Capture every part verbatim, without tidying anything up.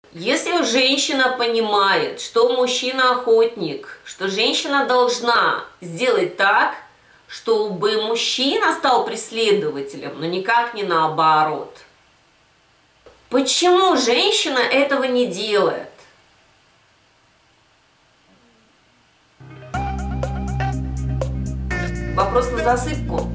Если женщина понимает, что мужчина охотник, что женщина должна сделать так, чтобы мужчина стал преследователем, но никак не наоборот. Почему женщина этого не делает? Вопрос на засыпку.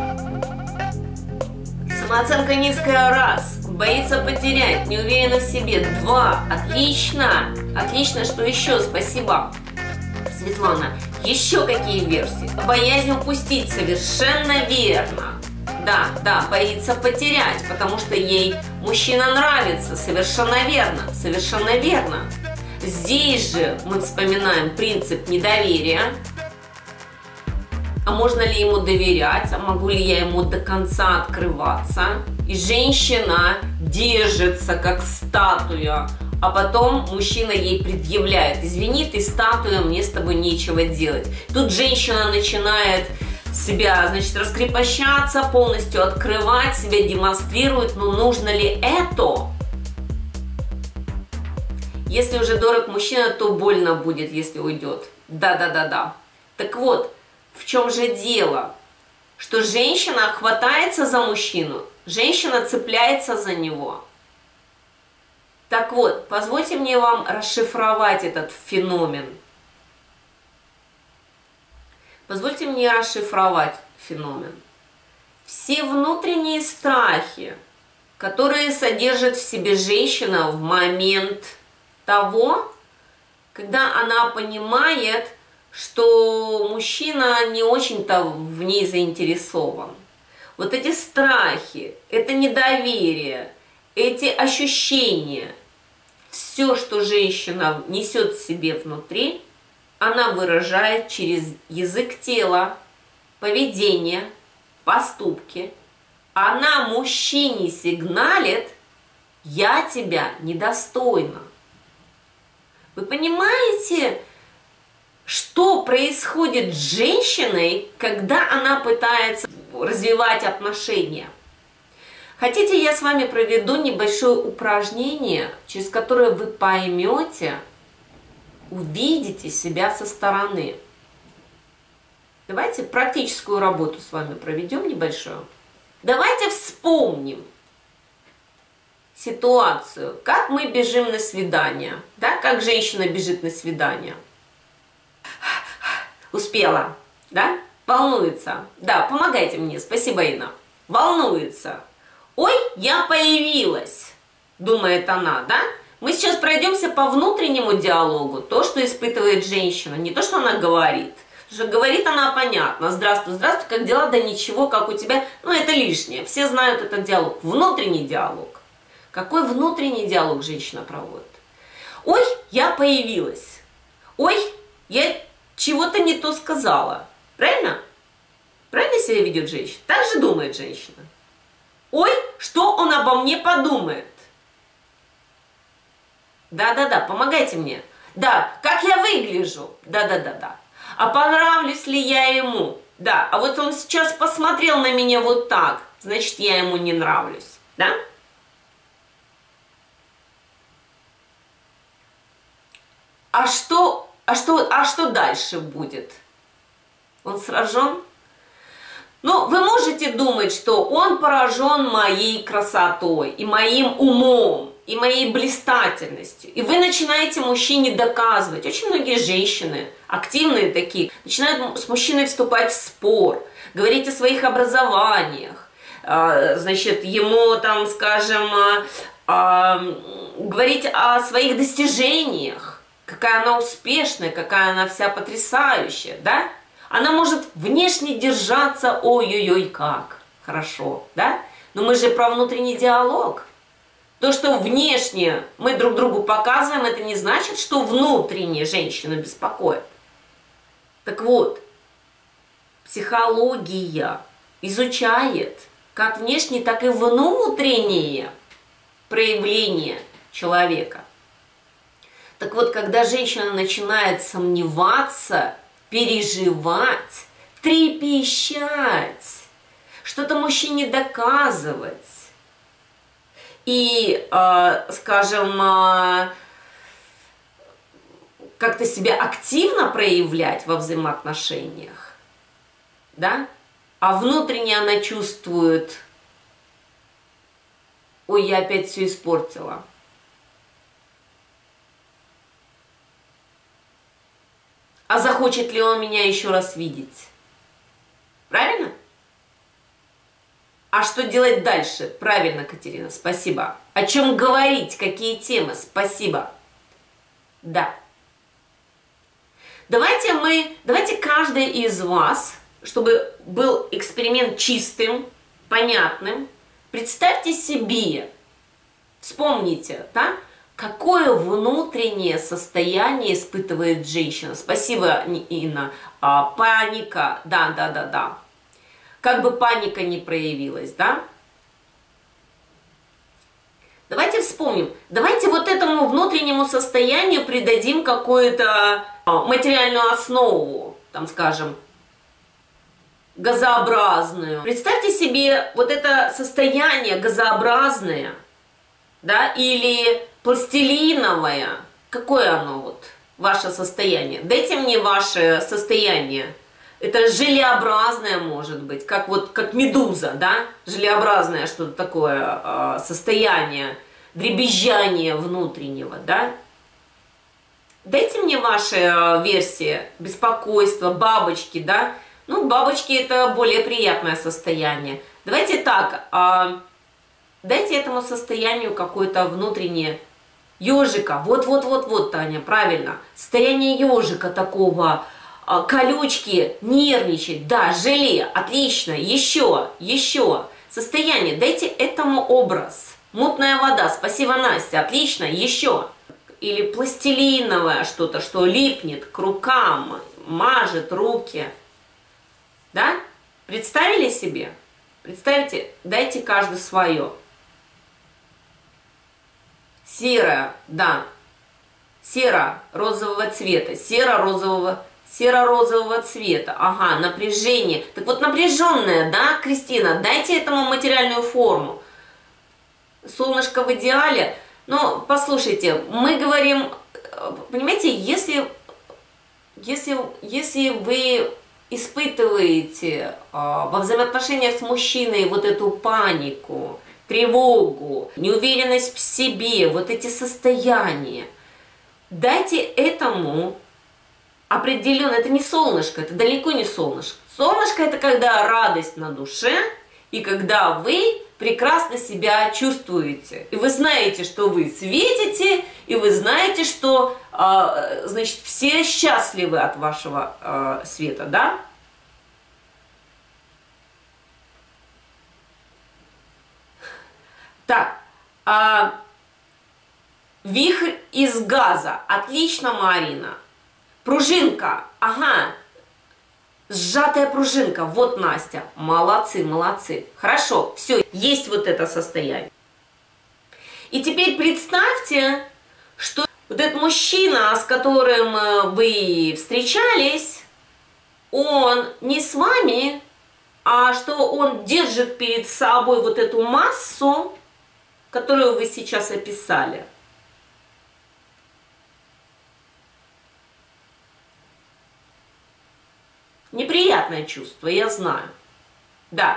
Самооценка низкая, раз. Боится потерять, не уверена в себе, два. Отлично. Отлично, что еще? Спасибо. Светлана, еще какие версии? Боязнь упустить, совершенно верно. Да, да, боится потерять, потому что ей мужчина нравится, совершенно верно, совершенно верно. Здесь же мы вспоминаем принцип недоверия. А можно ли ему доверять? А могу ли я ему до конца открываться? И женщина держится как статуя, а потом мужчина ей предъявляет: извини, ты статуя, мне с тобой нечего делать. Тут женщина начинает себя, значит, раскрепощаться, полностью открывать, себя демонстрирует. Но нужно ли это? Если уже дорог мужчина, то больно будет, если уйдет. Да-да-да-да. Так вот, в чем же дело? Что женщина хватается за мужчину, женщина цепляется за него. Так вот, позвольте мне вам расшифровать этот феномен. Позвольте мне расшифровать феномен. Все внутренние страхи, которые содержит в себе женщина в момент того, когда она понимает, что мужчина не очень-то в ней заинтересован. Вот эти страхи, это недоверие, эти ощущения, все, что женщина несет в себе внутри, она выражает через язык тела, поведение, поступки. Она мужчине сигналит: я тебя недостойна. Вы понимаете, что происходит с женщиной, когда она пытается развивать отношения? Хотите, я с вами проведу небольшое упражнение, через которое вы поймете, увидите себя со стороны. Давайте практическую работу с вами проведем небольшую. Давайте вспомним ситуацию, как мы бежим на свидание, да, как женщина бежит на свидание. Успела, да? Волнуется. Да, помогайте мне, спасибо, Инна. Волнуется. Ой, я появилась, думает она, да? Мы сейчас пройдемся по внутреннему диалогу, то, что испытывает женщина, не то, что она говорит. Потому что говорит она понятно: здравствуй, здравствуй, как дела? Да ничего, как у тебя? Ну, это лишнее, все знают этот диалог. Внутренний диалог. Какой внутренний диалог женщина проводит? Ой, я появилась. Ой, я чего-то не то сказала. Правильно? Правильно себя ведет женщина? Так же думает женщина. Ой, что он обо мне подумает? Да-да-да, помогайте мне. Да, как я выгляжу? Да-да-да-да. А понравлюсь ли я ему? Да, а вот он сейчас посмотрел на меня вот так, значит, я ему не нравлюсь. Да? А что, а что, а что дальше будет? Он сражен? Ну, вы можете думать, что он поражен моей красотой и моим умом, и моей блистательностью. И вы начинаете мужчине доказывать. Очень многие женщины, активные такие, начинают с мужчиной вступать в спор, говорить о своих образованиях, значит, ему там, скажем, говорить о своих достижениях, какая она успешная, какая она вся потрясающая, да? Она может внешне держаться, ой-ой-ой, как хорошо, да? Но мы же про внутренний диалог. То, что внешне мы друг другу показываем, это не значит, что внутренне женщину беспокоит. Так вот, психология изучает как внешние, так и внутренние проявления человека. Так вот, когда женщина начинает сомневаться, переживать, трепещать, что-то мужчине доказывать, и, э, скажем, э, как-то себя активно проявлять во взаимоотношениях, да, а внутренне она чувствует: ой, я опять все испортила. А захочет ли он меня еще раз видеть? Правильно? А что делать дальше? Правильно, Катерина, спасибо. О чем говорить? Какие темы? Спасибо. Да. Давайте мы, давайте каждый из вас, чтобы был эксперимент чистым, понятным, представьте себе, вспомните, да, какое внутреннее состояние испытывает женщина. Спасибо, Инна. А, паника, да, да, да, да. Как бы паника не проявилась, да? Давайте вспомним. Давайте вот этому внутреннему состоянию придадим какую-то материальную основу, там, скажем, газообразную. Представьте себе вот это состояние газообразное, да, или пластилиновое. Какое оно вот, ваше состояние? Дайте мне ваше состояние. Это желеобразное может быть, как вот как медуза, да? Желеобразное что-то такое э, состояние, дребезжание внутреннего, да? Дайте мне ваши э, версии, беспокойство, бабочки, да? Ну, бабочки это более приятное состояние. Давайте так, э, дайте этому состоянию какое-то внутреннее ежика. Вот-вот-вот-вот, Таня, правильно. Состояние ежика такого. Колючки, нервничать, да, желе, отлично, еще, еще, состояние, дайте этому образ, мутная вода, спасибо, Настя, отлично, еще, или пластилиновое что-то, что липнет к рукам, мажет руки, да, представили себе, представьте, дайте каждый свое, серое, да, серо-розового цвета, серо-розового серо-розового цвета. Ага, напряжение. Так вот, напряженное, да, Кристина? Дайте этому материальную форму. Солнышко в идеале. Но, послушайте, мы говорим, понимаете, если, если, если вы испытываете а, во взаимоотношениях с мужчиной вот эту панику, тревогу, неуверенность в себе, вот эти состояния, дайте этому определенно, это не солнышко, это далеко не солнышко. Солнышко это когда радость на душе, и когда вы прекрасно себя чувствуете. И вы знаете, что вы светите, и вы знаете, что, э, значит, все счастливы от вашего э, света, да? Так, э, вихрь из газа. Отлично, Марина. Пружинка, ага, сжатая пружинка, вот Настя, молодцы, молодцы. Хорошо, все, есть вот это состояние. И теперь представьте, что вот этот мужчина, с которым вы встречались, он не с вами, а что он держит перед собой вот эту массу, которую вы сейчас описали. Неприятное чувство, я знаю. Да.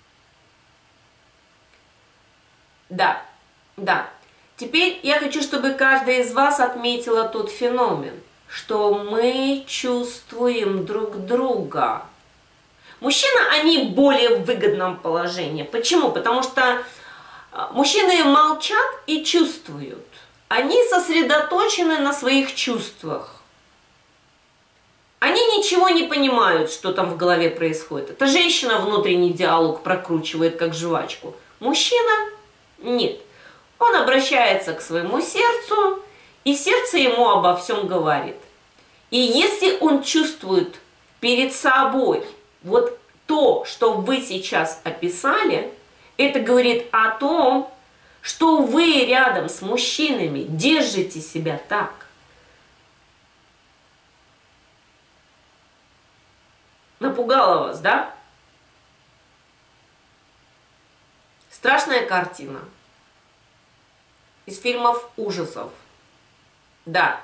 Да. Да. Теперь я хочу, чтобы каждая из вас отметила тот феномен, что мы чувствуем друг друга. Мужчины, они более в выгодном положении. Почему? Потому что мужчины молчат и чувствуют. Они сосредоточены на своих чувствах. Они ничего не понимают, что там в голове происходит. Это женщина внутренний диалог прокручивает как жвачку. Мужчина нет. Он обращается к своему сердцу, и сердце ему обо всем говорит. И если он чувствует перед собой вот то, что вы сейчас описали, это говорит о том, что вы рядом с мужчинами держите себя так. Напугало вас, да? Страшная картина. из фильмов ужасов. Да.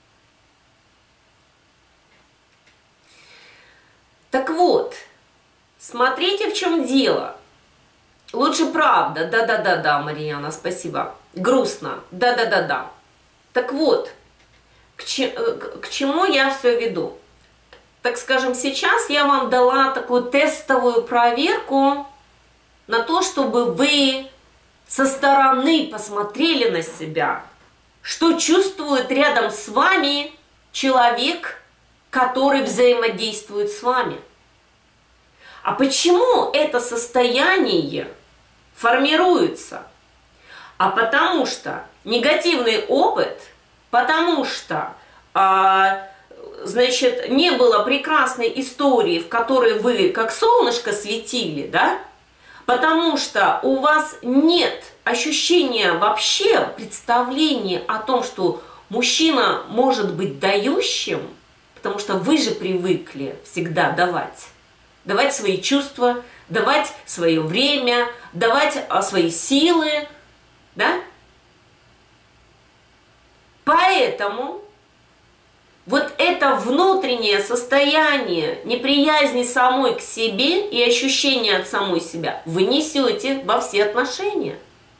Так вот, смотрите, в чем дело. Лучше правда. Да-да-да-да, Марьяна, спасибо. Грустно. Да-да-да-да. Так вот, к, че, к чему я все веду? Так скажем, сейчас я вам дала такую тестовую проверку на то, чтобы вы со стороны посмотрели на себя, что чувствует рядом с вами человек, который взаимодействует с вами. А почему это состояние формируется? А потому что негативный опыт, потому что, а, значит, не было прекрасной истории, в которой вы как солнышко светили, да? Потому что у вас нет ощущения вообще, представления о том, что мужчина может быть дающим, потому что вы же привыкли всегда давать. Давать свои чувства, давать свое время, давать свои силы, да? Поэтому вот это внутреннее состояние неприязни самой к себе и ощущение от самой себя вы несете во все отношения.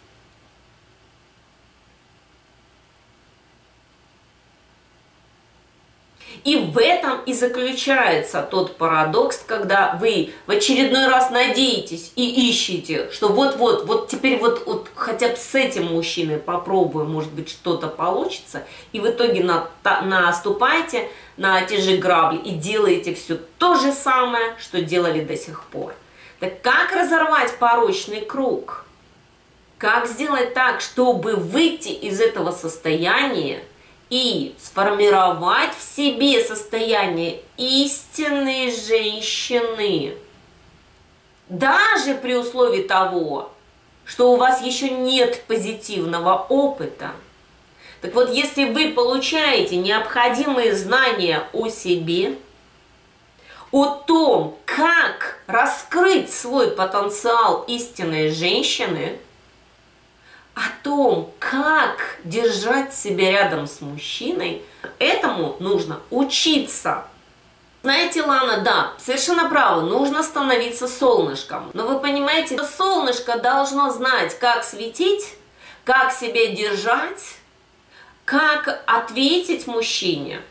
И в этом и заключается тот парадокс, когда вы в очередной раз надеетесь и ищете, что вот-вот, вот теперь вот, вот хотя бы с этим мужчиной попробую, может быть, что-то получится, и в итоге на, на, наступаете на те же грабли и делаете все то же самое, что делали до сих пор. Так как разорвать порочный круг? Как сделать так, чтобы выйти из этого состояния и сформировать в себе состояние истинной женщины, даже при условии того, что у вас еще нет позитивного опыта? Так вот, если вы получаете необходимые знания о себе, о том, как раскрыть свой потенциал истинной женщины, о том, как держать себя рядом с мужчиной, этому нужно учиться. Знаете, Лана, да, совершенно правы, нужно становиться солнышком. Но вы понимаете, что солнышко должно знать, как светить, как себя держать, как ответить мужчине,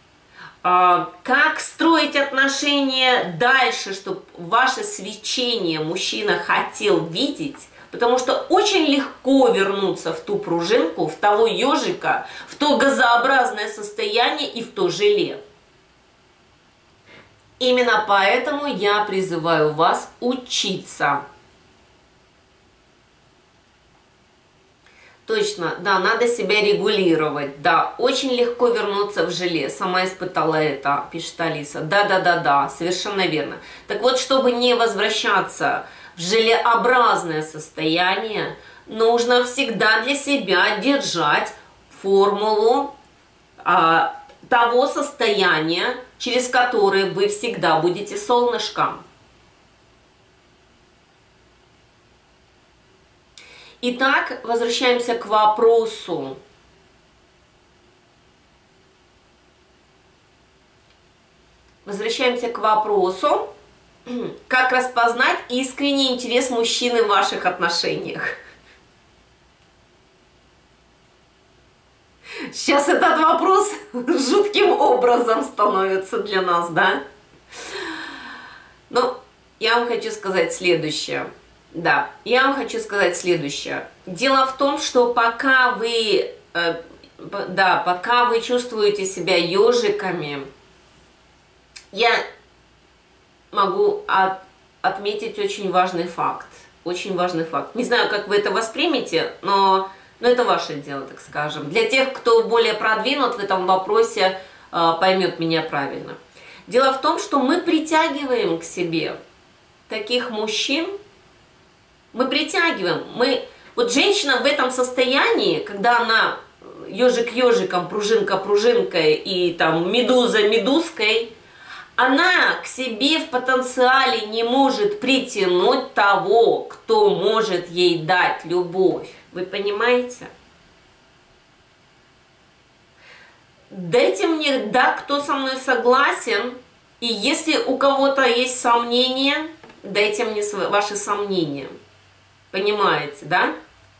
как строить отношения дальше, чтобы ваше свечение мужчина хотел видеть. Потому что очень легко вернуться в ту пружинку, в того ежика, в то газообразное состояние и в то желе. Именно поэтому я призываю вас учиться. Точно, да, надо себя регулировать. Да, очень легко вернуться в желе. Сама испытала это, пишет Алиса. Да-да-да-да, совершенно верно. Так вот, чтобы не возвращаться в желеобразное состояние, нужно всегда для себя держать формулу а, того состояния, через которое вы всегда будете солнышком. Итак, возвращаемся к вопросу. Возвращаемся к вопросу. Как распознать искренний интерес мужчины в ваших отношениях? Сейчас этот вопрос жутким образом становится для нас, да? Ну, я вам хочу сказать следующее. Да, я вам хочу сказать следующее. Дело в том, что пока вы, э, да, пока вы чувствуете себя ежиками, я могу от, отметить очень важный факт. Очень важный факт. Не знаю, как вы это воспримете, но, но это ваше дело, так скажем. Для тех, кто более продвинут в этом вопросе, э, поймет меня правильно. Дело в том, что мы притягиваем к себе таких мужчин, мы притягиваем. Мы, вот женщина в этом состоянии, когда она ежик ежиком, пружинка пружинкой и там медуза медузкой, она к себе в потенциале не может притянуть того, кто может ей дать любовь. Вы понимаете? дайте мне, да, кто со мной согласен, и если у кого-то есть сомнения, дайте мне свои, ваши сомнения. Понимаете, да?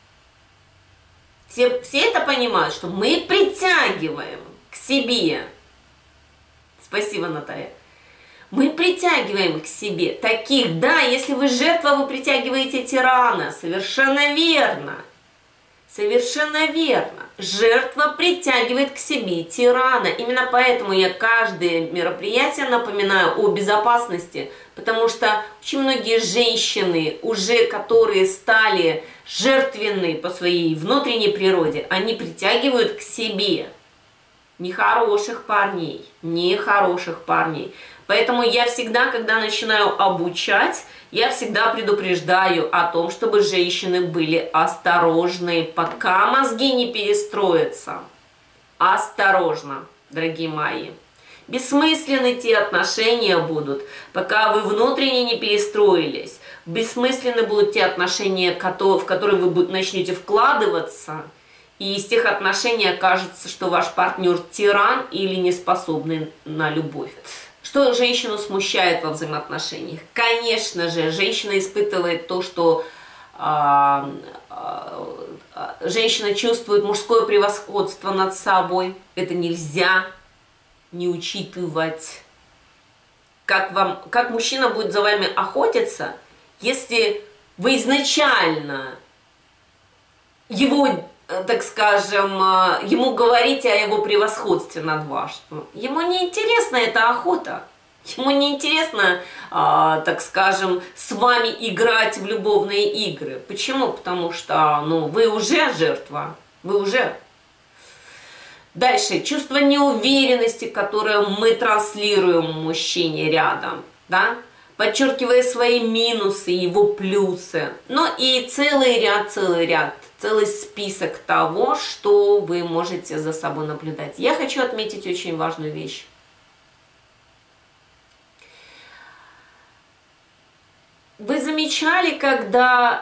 Все, все это понимают, что мы притягиваем к себе. Спасибо, Наталья. Мы притягиваем к себе таких, да, если вы жертва, вы притягиваете тирана. Совершенно верно. Совершенно верно. Жертва притягивает к себе тирана. Именно поэтому я каждое мероприятие напоминаю о безопасности. Потому что очень многие женщины, уже которые стали жертвенны по своей внутренней природе, они притягивают к себе нехороших парней. Нехороших парней. Поэтому я всегда, когда начинаю обучать, я всегда предупреждаю о том, чтобы женщины были осторожны, пока мозги не перестроятся. Осторожно, дорогие мои. Бессмысленны те отношения будут, пока вы внутренне не перестроились. Бессмысленны будут те отношения, в которые вы начнете вкладываться, и из тех отношений окажется, что ваш партнер тиран или не способный на любовь. Что женщину смущает во взаимоотношениях? Конечно же, женщина испытывает то, что э, э, женщина чувствует мужское превосходство над собой. Это нельзя не учитывать. Как, вам, как мужчина будет за вами охотиться, если вы изначально его, так скажем, ему говорите о его превосходстве над вашим. Ему не интересна эта охота. Ему не интересно, так скажем, с вами играть в любовные игры. Почему? Потому что, ну, вы уже жертва. Вы уже. Дальше. Чувство неуверенности, которое мы транслируем мужчине рядом. Да? Подчеркивая свои минусы, его плюсы. Ну и целый ряд, целый ряд. Целый список того, что вы можете за собой наблюдать. Я хочу отметить очень важную вещь. Вы замечали, когда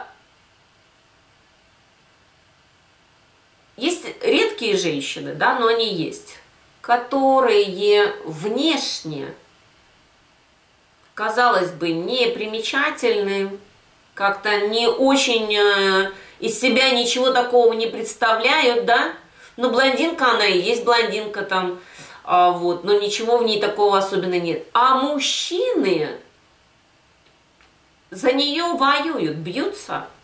есть редкие женщины, да, но они есть, которые внешне, казалось бы, не примечательны, как-то не очень... из себя ничего такого не представляют, да? Ну, блондинка она и есть блондинка там, а, вот, но ничего в ней такого особенно нет. А мужчины за нее воюют, бьются.